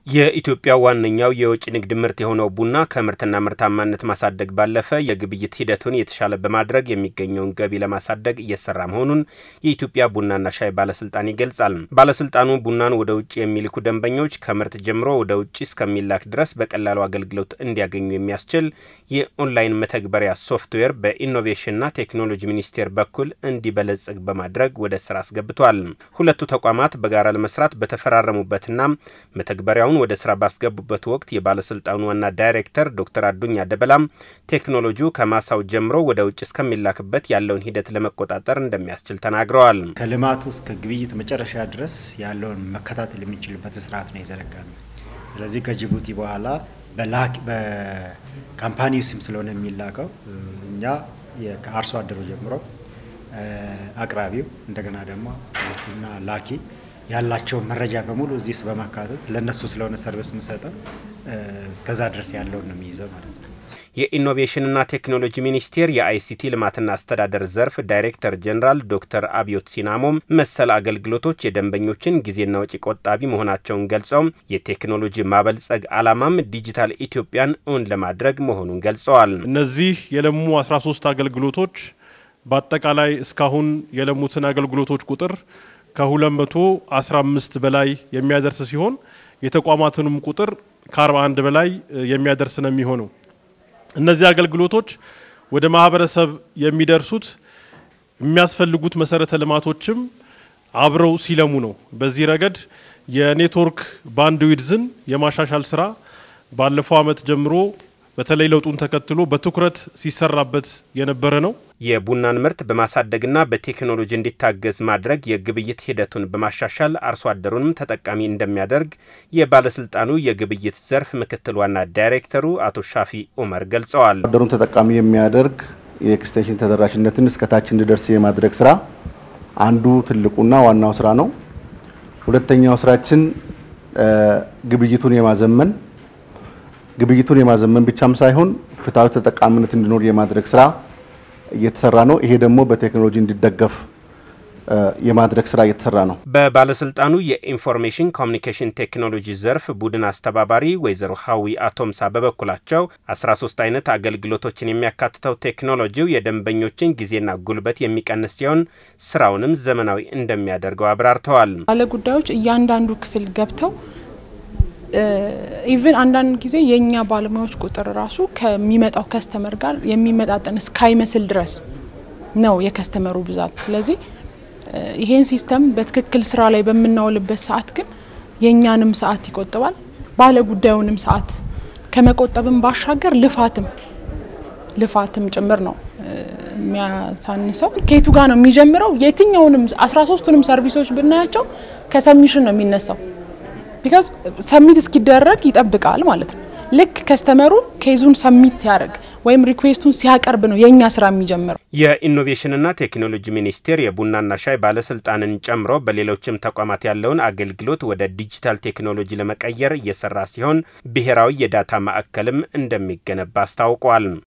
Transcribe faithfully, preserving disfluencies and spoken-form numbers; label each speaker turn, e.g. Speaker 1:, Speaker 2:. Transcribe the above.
Speaker 1: የኢትዮጵያ ዋነኛው የውጭ ንግድ ምርት የሆነው ቡና ከምርትና ምርታማነት ማሳደግ ባለፈ የግብይት ሂደቱን የተሻለ በማድረግ የሚገኘውን ገቢ ለማሳደግ እየሰራ መሆኑን የኢትዮጵያ ቡናና ሻይ ባለስልጣን ይገልጻል። ባለስልጣኑ ቡናን ወደ ውጭ የሚልኩ ደንበኞች ከምርት ጀምሮ ወደ ውጭ እስከሚላክ ድረስ በቀላሉ አገልግሎት እንዲያገኙ የሚያስችል የኦንላይን መተግበሪያ ሶፍትዌር በኢኖቬሽንና ቴክኖሎጂ ሚኒስቴር በኩል እንዲበለጽግ በማድረግ ወደ ስራ አስገብቷል። ሁለቱ ተቋማት በጋራ ለመስራት በተፈራረሙበትና መተግበሪያው ወደ ስራ ባስገቡበት ወቅት የባለስልጣኑ ዋና ዳይሬክተር ዶክተር አዱኛ ደበላም ቴክኖሎጂው ከማሳው ጀምሮ ወደ ውጭ እስከሚላክበት ያለውን ሂደት ለመቆጣጠር እንደሚያስችል ተናግረዋል።
Speaker 2: ከልማቱ እስከ ግብይት መጨረሻ ድረስ ያለውን መከታተል የሚችልበት ስርዓት ነው የዘረጋነው። ስለዚህ ከጅቡቲ በኋላ በላክ በካምፓኒው ስም ስለሆነ የሚላከው እኛ ከአርሶ አደሩ ጀምሮ አቅራቢው እንደገና ደግሞ እና ላኪ ያላቸው መረጃ በሙሉ እዚህ በማካተት ለነሱ ስለሆነ ሰርቪስ መስጠት እስከዛ ድረስ ያለው ነው የሚይዘው ማለት ነው። የኢኖቬሽንና ቴክኖሎጂ ሚኒስቴር የአይሲቲ ልማትና አስተዳደር ዘርፍ ዳይሬክተር ጀነራል ዶክተር አብዮት ሲናሞም መሰል አገልግሎቶች የደንበኞችን ጊዜና ወጪ ቆጣቢ መሆናቸውን ገልጸው የቴክኖሎጂ ማበልጸግ ዓላማም ዲጂታል ኢትዮጵያን እውን ለማድረግ መሆኑን ገልጸዋል።
Speaker 3: እነዚህ የለሙ አስራ ሶስት አገልግሎቶች በአጠቃላይ እስካሁን የለሙትን አገልግሎቶች ቁጥር ከሁለት መቶ አስራ አምስት በላይ የሚያደርስ ሲሆን የተቋማቱንም ቁጥር ከአርባ አንድ በላይ የሚያደርስ ነው የሚሆነው። እነዚህ አገልግሎቶች ወደ ማህበረሰብ የሚደርሱት የሚያስፈልጉት መሰረተ ልማቶችም አብረው ሲለሙ ነው። በዚህ ረገድ የኔትወርክ ባንድዊድዝን የማሻሻል ስራ ባለፈው አመት ጀምሮ በተለይ ለውጡን ተከትሎ በትኩረት ሲሰራበት የነበረ ነው።
Speaker 1: የቡናን ምርት በማሳደግና በቴክኖሎጂ እንዲታገዝ ማድረግ የግብይት ሂደቱን በማሻሻል አርሶ አደሩንም ተጠቃሚ እንደሚያደርግ የባለስልጣኑ የግብይት ዘርፍ ምክትል ዋና ዳይሬክተሩ አቶ ሻፊ ኡመር ገልጸዋል።
Speaker 4: አደሩን ተጠቃሚ የሚያደርግ የኤክስቴንሽን ተደራሽነትን እስከታች እንዲደርስ የማድረግ ስራ አንዱ ትልቁና ዋናው ስራ ነው። ሁለተኛው ስራችን ግብይቱን የማዘመን ግብይቱን የማዘመን ብቻም ሳይሆን ፍትሃዊ ተጠቃሚነት እንዲኖር የማድረግ ስራ እየተሰራ ነው። ይሄ ደግሞ በቴክኖሎጂ እንዲደገፍ የማድረግ ስራ እየተሰራ ነው።
Speaker 1: በባለስልጣኑ የኢንፎርሜሽን ኮሙኒኬሽን ቴክኖሎጂ ዘርፍ ቡድን አስተባባሪ ወይዘሮ ሀዊ አቶምሳ በበኩላቸው አስራ ሶስት አይነት አገልግሎቶችን የሚያካትተው ቴክኖሎጂው የደንበኞችን ጊዜና ጉልበት የሚቀንስ ሲሆን ስራውንም ዘመናዊ እንደሚያደርገው አብራርተዋል።
Speaker 5: ባለጉዳዮች እያንዳንዱ ክፍል ገብተው ኢቭን አንዳንድ ጊዜ የኛ ባለሙያዎች ቁጥር ራሱ ከሚመጣው ከስተመር ጋር የሚመጣጠን ስካይመስል ድረስ ነው የከስተመሩ ብዛት። ስለዚህ ይሄን ሲስተም በትክክል ስራ ላይ በመናወልበት ሰዓት ግን የኛንም ሰዓት ይቆጥባል፣ ባለጉዳዩንም ሰዓት ከመቆጠብም ባሻገር ልፋትም ልፋትም ጭምር ነው የሚያሳንሰው። ከየቱ ጋር ነው የሚጀምረው? የትኛውንም አስራ ሶስቱንም ሰርቪሶች ብናያቸው ከሰብሚሽን ነው የሚነሳው። because submit እስኪደረግ ይጠብቃል ማለት ነው። ልክ ከስተመሩ ኬዙን ሰብሚት ሲያደርግ ወይም ሪኩዌስቱን ሲያቀርብ ነው የኛ ስራ የሚጀምረው።
Speaker 1: የኢኖቬሽንና ቴክኖሎጂ ሚኒስቴር የቡናና ሻይ ባለስልጣንን ጨምሮ በሌሎችም ተቋማት ያለውን አገልግሎት ወደ ዲጂታል ቴክኖሎጂ ለመቀየር እየሰራ ሲሆን ብሔራዊ የዳታ ማዕከልም እንደሚገነባ አስታውቋል።